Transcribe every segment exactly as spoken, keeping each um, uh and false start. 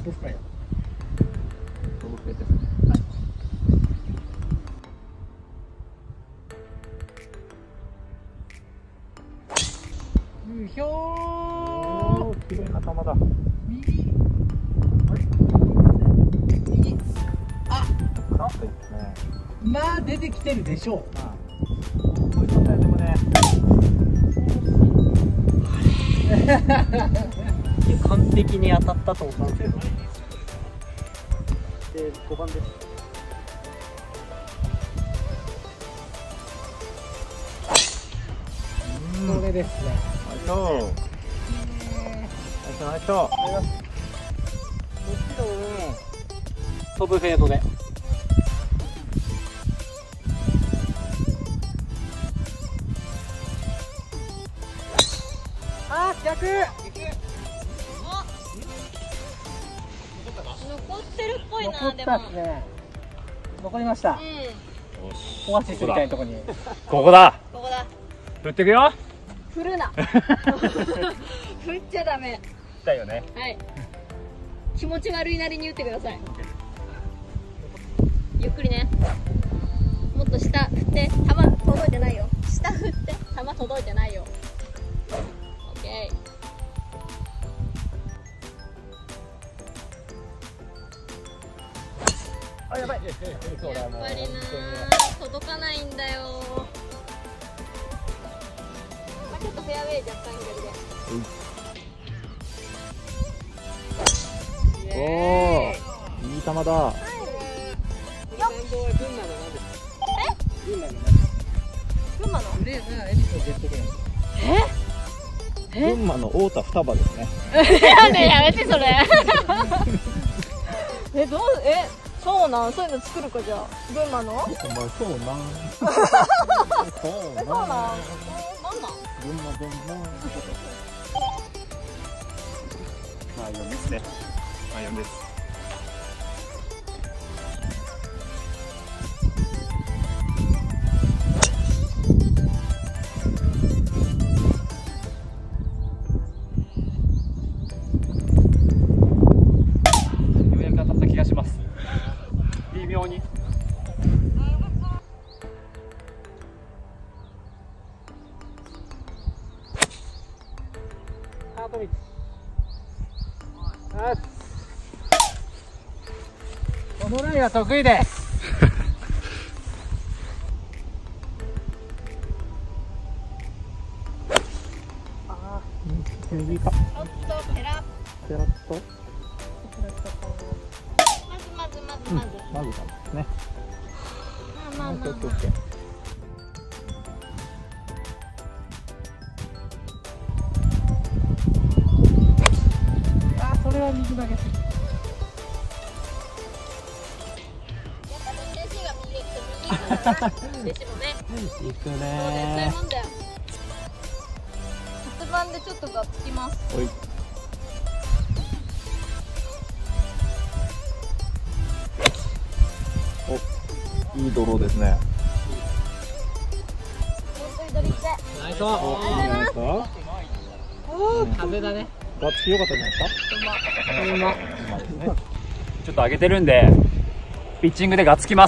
ップフライヤー。 飛ぶ系ですね。 うひょー。 綺麗な球だ。 右。あれ。右。あ。 カップですね。 まあ出てきてるでしょう。 まあ。こういう状態でもね。 完璧に当たったと思ったんですけど。でごばんです。これですね。 ナイスナイスナイス。もちろん飛ぶフェードで。あー、逆。 残ってるっぽいな。 残ったっすね。残りました。 でも、うん、 オアシスみたいなところに。 ここだ。 ここだ。 振ってくよ。 振るな。振っちゃダメ。 だよね。 はい。気持ち悪いなりに打ってください。ゆっくりね。もっと下振って、球届いてないよ。下振って、球届いてないよ。オッケー。 あ、やばい。 やっぱりな届かないんだよ。まあ、ちょっとフェアウェイ若干左で。 おお、いい球だ。 群馬の？ グレーなエリスのジェットコース。 群馬の太田双葉ですね。 やめやめてそれ。え、どう、え、そうなん、そういうの作るか、じゃあ群馬の？ お前そうなん。そうえ、そうなん。なんなん？ 群馬群馬。まあよんですね。まあよんです。ようやく当たった気がします。微妙に。 ハートミツ。あ、このラインは得意です。 ああ、右か。 ちょっとペラッ。 ペラッと。 まずまずまずまず。 まずかですね。 まあまあまあまあ。 オッケーオッケー。 あ、それは右投げ。 やっぱね、レジが右行くと右行くんだな。レジもね。 いくそうだよ、そういうねもんだよ。骨盤でちょっとがっつきます。 ー。おい。お、いいドローですね。 本当にドリって。 ナイス。 お、いいじゃないですか。 風だね。 ガッツキ良かったじゃないですか。 うま。 ちょっと上げてるんで、ピッチングでガッツきます。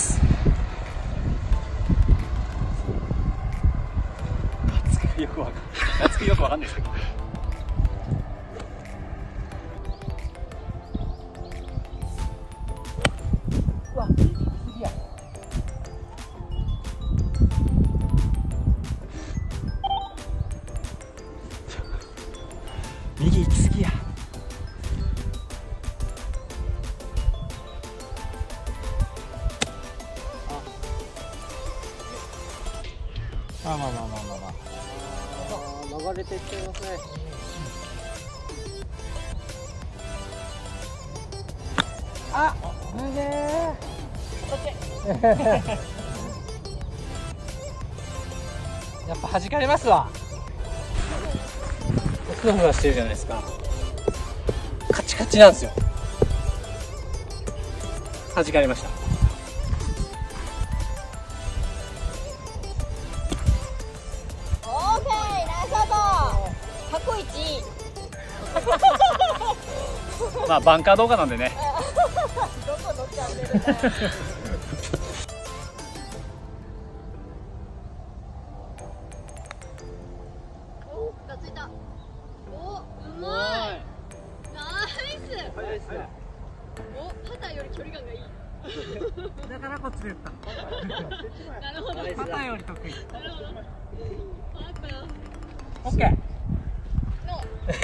ガッツキよくわかんない。ガッツキよくわかんないですけど。 うわ、右や。 右行き過ぎや。まあまあまあまあまあまあ。 流れていっちゃいますね。あ、脱げー。やっぱ弾かれますわ。ふわふわしてるじゃないですか。カチカチなんですよ。弾かれました。 オーケー、ナイスアウト。過去一。 まあバンカー動画なんでね。 どこのチャンネルだよ。お、がついた。お、うまい。ナイス。 早いですね。 お、パターより距離感がいい。 だからこっちで打った。 なるほど。 パターより得意。 なるほど。パター。 オッケー。 の。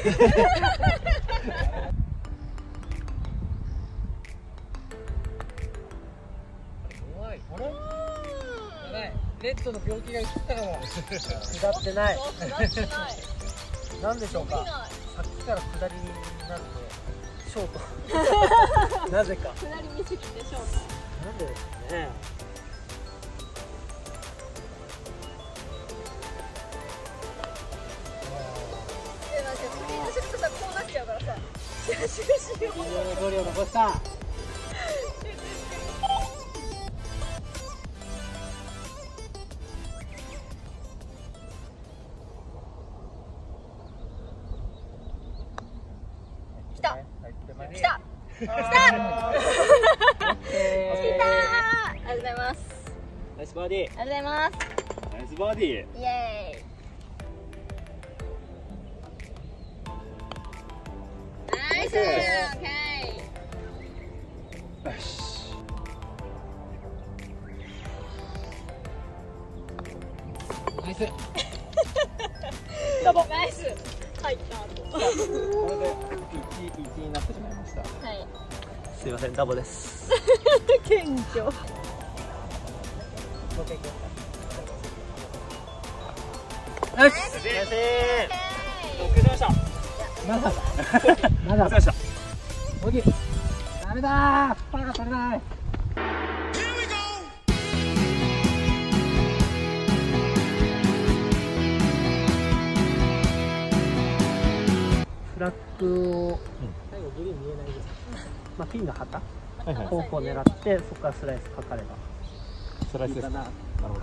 怖い。あれ？やばい。レッドの病気が移ったかも。下ってない。 下ってない。 なんでしょうか。 伸びない。 さっきから下りになるとショート。なぜか。 下り見すぎてしょうか。 なんでですかね。 で、なんかフリーズするとさ、こうなっちゃうからさ。シュシュシュ。 いいよね、ゴリを残した。 来た。来た。来た。来た。ありがとうございます。 ナイスバーディー。 ありがとうございます。 ナイスバーディー。 イエーイ。ナイス。オッケよし。 ナイス。 ダボ。 ー。ナイス。入った後。 これでいちいちになってしまいました。 はい。 すいません、ダボです。 謙虚。 ナイス。 お疲ナイス。 れ様でした。 まだだ。まおだ疲れ様でした。 ボギー。ダメだー。パーが取れない。フラッグを最後グリーン見えないです。まあピンの旗方向を狙ってそこからスライスかかればスライスです。 いいかな。はい。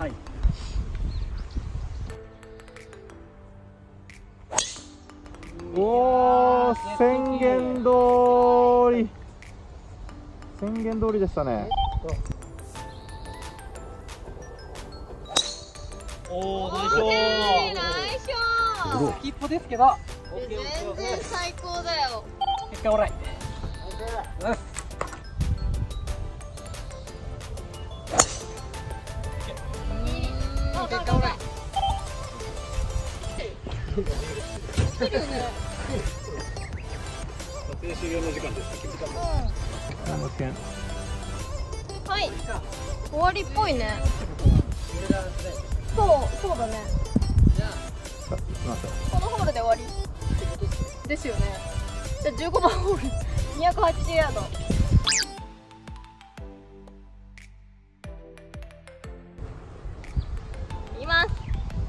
おー、宣言通り宣言通りでしたね。 おー、ナイオッケー。ナイスショー。 先っぽですけど。 全然最高だよ。 結果オーライ。ナイス。 あ、結果オーライ。来てるよね。 撮影終了の時間です。 うん。はい。終わりっぽいね。そう、そうだね。このホールで終わり。ですよね。じゃあじゅうごばんホールにひゃくはちじゅうヤード。いきます。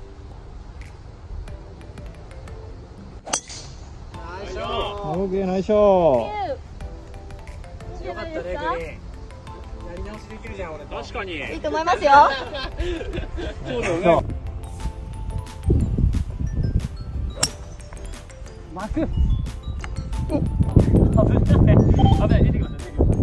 オーケー、ナイスショー。 よかったね、グリーン。やり直しできるじゃん、俺。 確かに。 いいと思いますよ。 そうだよね。 巻く。 危ない。危ない。出てきました。出てきました。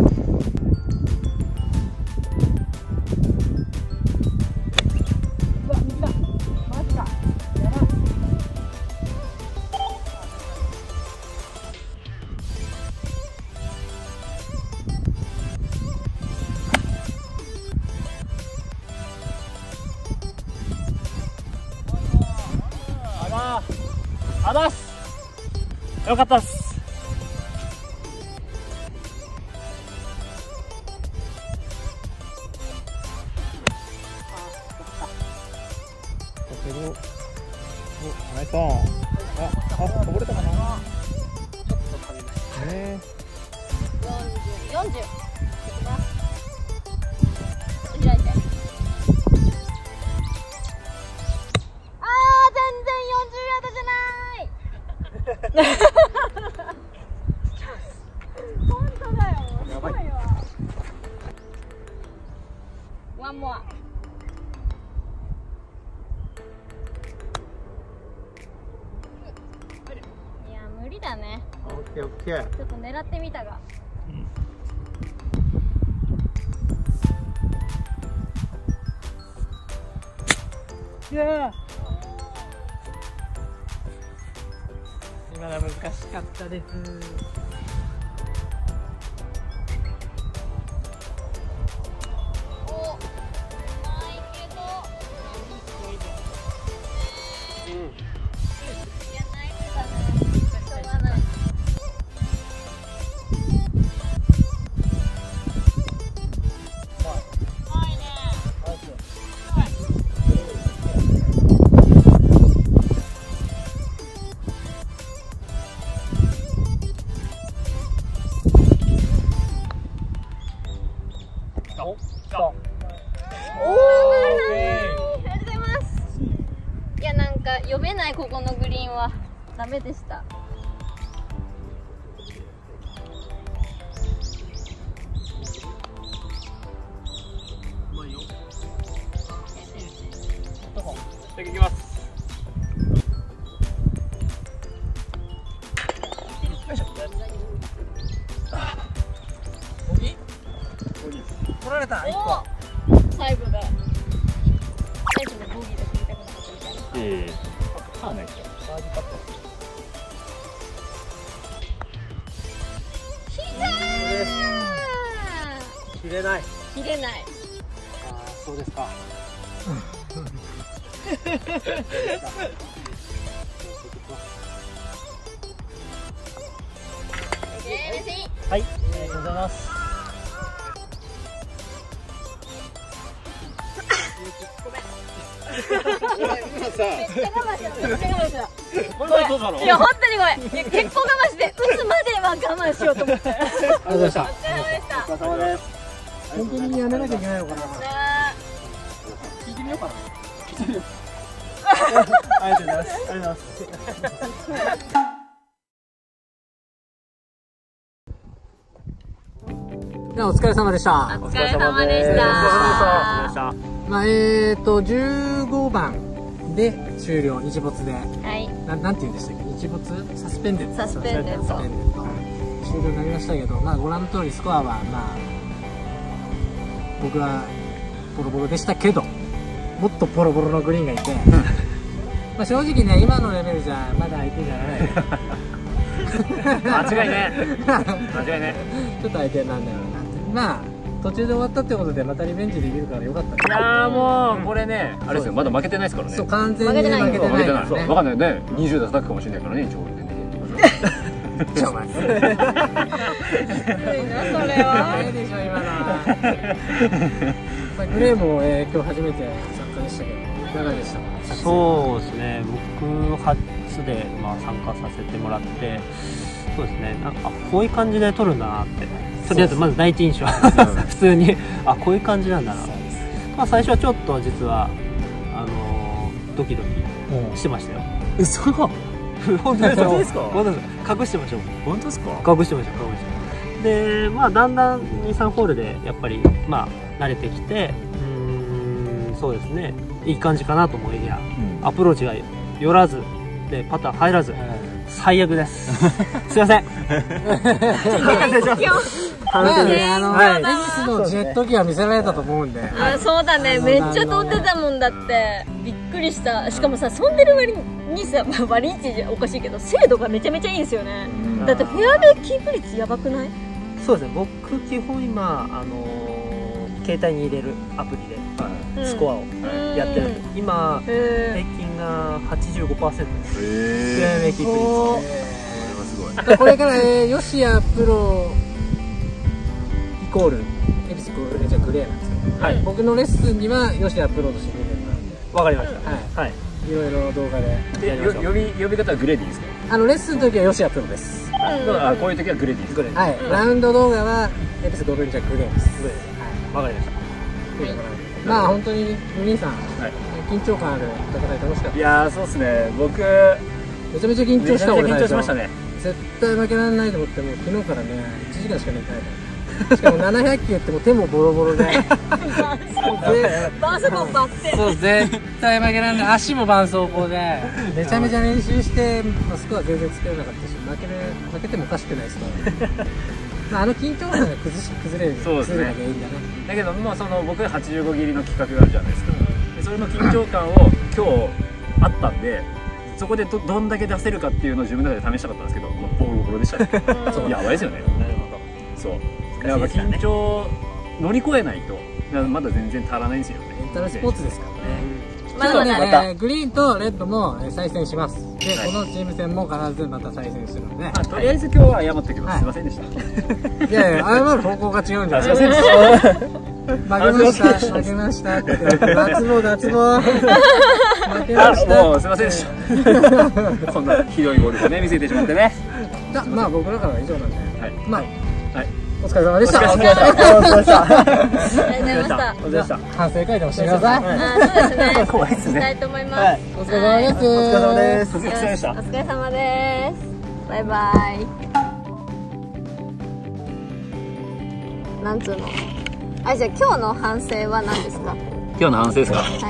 うわ、右だ。マジか。やばい。 あらー。あらっす。よかったっす。 お、ナイスオン。あ、あ、こぼれたかな。 ちょっと噛みました。 ね四十、四十。いきます。開いて。あー、全然四十ヤードじゃない。本当だよ。 やばいすごいわ。ワンモア。いや、無理りだね。 オッケーオッケー。 ちょっと狙ってみたが。 いや今のは難しかったです。 お、うまいけど。 うん。 いや、ナイスだね。しょうがない。読めないここのグリーンはダメでした。 次行きます。 取られた。 おお、最後だ。最後のボギーで振りたくなかったみたいな。 ええ。パーないか。バーディーパット。 切れない。 切れない。 ああ、そうですか。はい、ありがとうございます。 めっちゃ我慢した。めっちゃ我慢した。 これはどうだろう。 いや、本当にごめん。いや、結構我慢して、打つまでは我慢しようと思って。 ありがとうございました。 お疲れ様でした。 お疲れ様です。本当にやめなきゃいけないのかな。聞いてみようかな。ありがとうございます。ありがとうございます。ではお疲れ様でした。 お疲れ様でした。 まあえっとじゅうごばんで終了、日没で。 はい。 ななんて言うんでしたっけ、日没サスペンデッド。 サスペンデッド。 終了になりましたけど、まあご覧の通りスコアはまあ僕はボロボロでしたけど、もっとボロボロのグリーンがいて、まあ正直ね今のレベルじゃまだ相手じゃない。 間違いね。間違いね。 ちょっと相手なんだろうなって。まあ途中で終わったってことでまたリベンジできるからよかったね。 いやーもうこれね、あれですよ、まだ負けてないですからね。 そう、完全に負けてないからね。 分かんないね、にじゅう打叩くかもしれないからね、一応ね。 じゃあお前。 それは。 ええでしょ今のは。まあグレーもえー今日初めて参加でしたけど、いかがでしたか。 そうですね、僕初でまあ参加させてもらって、そうですね、なんかこういう感じで撮るんだなって、とりあえずまず第一印象普通にあこういう感じなんだな。まあ最初はちょっと実はあのー、ドキドキしてましたよ。 嘘。 本当ですか。 本当ですか。 本当ですか。隠してましょう。 本当ですか。 隠してましょう。隠してましょう。でまあだんだんに、さんホールでやっぱりまあ慣れてきて、うーんそうですね、いい感じかなと思いきや、うん、アプローチが寄らずでパター入らず、うん、最悪です。すいません。 まあね、あのテニスのジェット機は見せられたと思うんで。 あ、そうだね、めっちゃ飛んでたもんだって、びっくりした。しかもさ、飛んでる割にさ、割り値おかしいけど精度がめちゃめちゃいいんですよね。だってフェアウェイキープ率やばくない？ そうですね、僕基本今あの携帯に入れるアプリでスコアをやってるんで、今平均が はちじゅうごパーセント です。フェアウェイキープ率。 これから吉谷プロイコールエビスコールじゃグレーなんですけど、はい、僕のレッスンには吉谷プロとして出てるので、 わかりました。 はい、いろいろ動画でやりましょう。 呼び呼び方はグレーでいいですか？ あのレッスンの時は吉谷プロです。 あ、こういう時はグレーでいいですか？ はい、ラウンド動画はエビスゴルフじゃグレーです。はい、 わかりました。 まあ本当にお兄さん、緊張感ある戦い楽しかった。 いやーそうですね、僕めちゃめちゃ緊張した。俺緊張しましたね。 絶対負けられないと思って、もう昨日からねいちじかんしか寝てないかしかもななひゃくきゅうってもう手もボロボロで絆創膏バッテン。 そう絶対負けられない。足も絆創膏でめちゃめちゃ練習して、まあ、スコア全然作れなかったし、負ける負けてもおかしくないですからまああの緊張感が崩し崩れるそうですね。 崩れが原因だね。 だけどもうその僕はちじゅうご切りの企画があるじゃないですか。でそれの緊張感を今日あったんで、そこで ど, どんだけ出せるかっていうのを自分の中で試したかったんですけど、まあ、ボロボロでしたねそうやばいですよね。 なるほど。 そうやっぱ緊張乗り越えないとまだ全然足らないんですよね。 メンタルスポーツですからね。 まだまだまたグリーンとレッドも再戦します。で、はい、このチーム戦も必ずまた再戦するので、 あとりあえず今日は謝っておきます、はい、すいませんでしたいやいや謝る方向が違うんじゃないですか負けました負けましたって脱帽脱帽負けましたもうすいませんでしたこんなひどいゴルフをね見せてしまってね。 まあ僕らからは以上なんで、はい、まあ、はい、お疲れ様でした。 お疲れ様でした。 ありがとうございました。 お疲れ様でした。 反省会でもしてください。 あ、そうですね。 怖いですね。 したいと思います。 お疲れ様です。 お疲れ様です。 お疲れ様でした。 お疲れ様です。バイバイ。なんつうの。あ、じゃあ今日の反省は何ですか。 今日の反省ですか。 はい。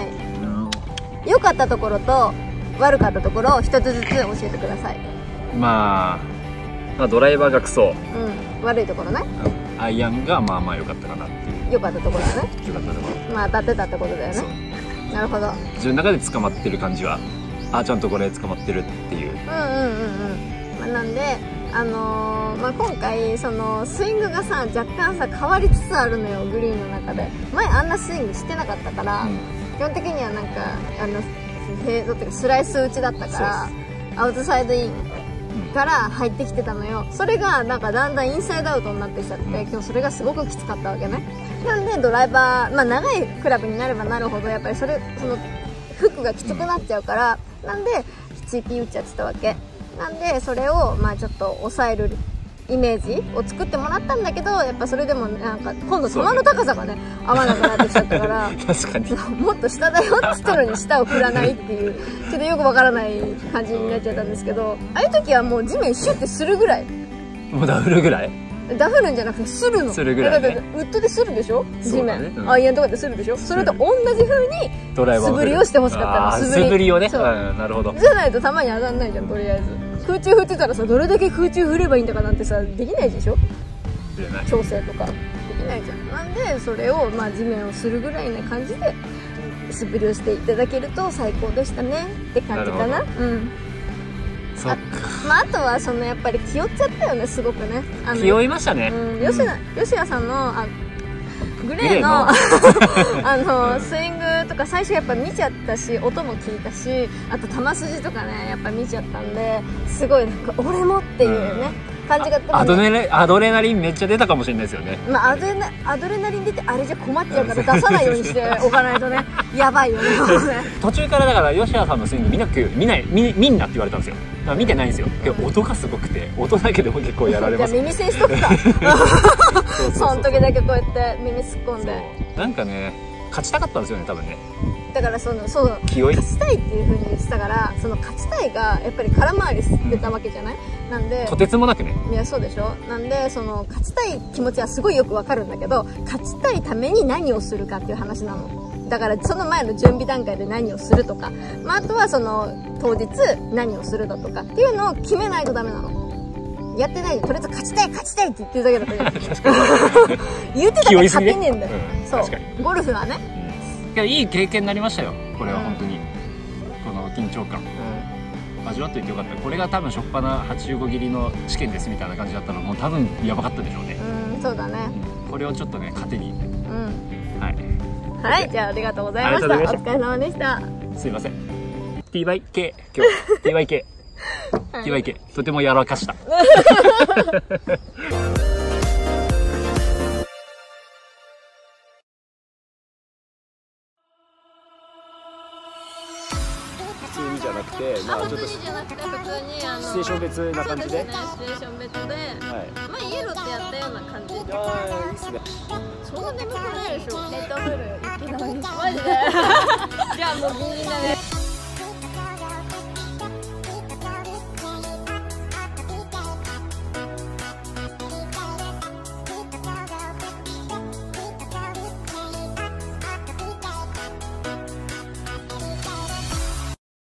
良かったところと悪かったところを一つずつ教えてください。 まあ、まあドライバーがクソ。 うん。悪いところね。 アイアンがまあまあ良かったかなっていう。 良かったところだね。 良かったところ。 まあ当たってたってことだよね。なるほど。 自分の中で捕まってる感じは、あ、ちゃんとこれ捕まってるっていう。 うんうんうんうん。まあ、なんで、あのー、まあ今回そのスイングがさ若干さ変わりつつあるのよ、グリーンの中で。前あんなスイングしてなかったから、うん、基本的にはなんかあのフェードっていうかスライス打ちだったから、アウトサイドインから入ってきてたのよ。それがなんかだんだんインサイドアウトになってきちゃって、今日それがすごくきつかったわけね。なんでドライバー、まあ長いクラブになればなるほどやっぱりそれそのフックがきつくなっちゃうから、なんできついピン打っちゃってたわけなんで、それをまあちょっと抑えるイメージを作ってもらったんだけど、やっぱそれでもなんか今度球の高さがね合わなくなってきちゃったから確かにもっと下だよっつってのに下を振らないっていうちょっとよくわからない感じになっちゃったんですけど、ああいう時はもう地面シュッてするぐらい、 もうダフるぐらいダフるんじゃなくてするの。 するぐらいね。 だってウッドでするでしょ、地面、 ね、うん、 アイアンとかでするでしょ。それと同じ風に素振りをしてほしかったの。 素振りをね。そう、なるほど。 じゃないと球に当たんないじゃん。とりあえず空中振ってたらさ、どれだけ空中振ればいいんだかなんてさできないでしょ。調整とかできないじゃん。なんでそれをまあ地面をするぐらいな感じで素振りをしていただけると最高でしたねって感じかな。うん。 そっか。 まあ、あとはそのやっぱり気負っちゃったよね、すごくね。 あの気負いましたね。 うん、吉田、吉田さんのあグレーのあのスイングとか最初やっぱ見ちゃったし、音も聞いたし、あと球筋とかねやっぱ見ちゃったんで、すごいなんか俺もっていうね、うん、感じがアドレアドレナリンめっちゃ出たかもしれないですよね。 まあ、アドレナアドレナリン出てあれじゃ困っちゃうから出さないようにしておかないとねやばいよね途中からだから吉田さんのスイング見なく見ない見見んなって言われたんですよ。だから見てないんですよ。けど音がすごくて、音だけでも結構やられます。 じゃあ耳栓しとくかその時だけこうやって耳突っ込んで、 なんかね勝ちたかったんですよね多分ね。 だからそのそう気負い勝ちたいっていう風に言ってたから、その勝ちたいがやっぱり空回りしてたわけじゃない、うん、なんでとてつもなくね。 いやそうでしょ。なんでその勝ちたい気持ちはすごいよくわかるんだけど、勝ちたいために何をするかっていう話なの。だからその前の準備段階で何をするとか、まあ、あとはその当日何をするだとかっていうのを決めないとダメなの。やってないでとりあえず勝ちたい勝ちたいって言ってるだけだったじゃん言ってたから勝てねえんだよ、うん、そうゴルフはね、 うん、いい経験になりましたよこれは本当に、うん、この緊張感、うん、味わっていてよかった。これが多分初っ端はちじゅうご切りの試験ですみたいな感じだったらもう多分やばかったでしょうね。 うん、そうだね、 うん、これをちょっとね糧に、うん、はいはい、じゃあありがとうございました。お疲れ様でした。 すいません ティーワイケー 今日 ティーワイケーティーワイケー とてもやらかした普通にじゃなくて、まあちょっとじゃなくて普通にあのシチュエーション別な感じで、 そうですね、シチュエーション別で、はい、まあイエローってやったような感じ。 ああいいっすね。 そんな眠くないでしょ。レッドブルいきなりマジでじゃあもうみんなね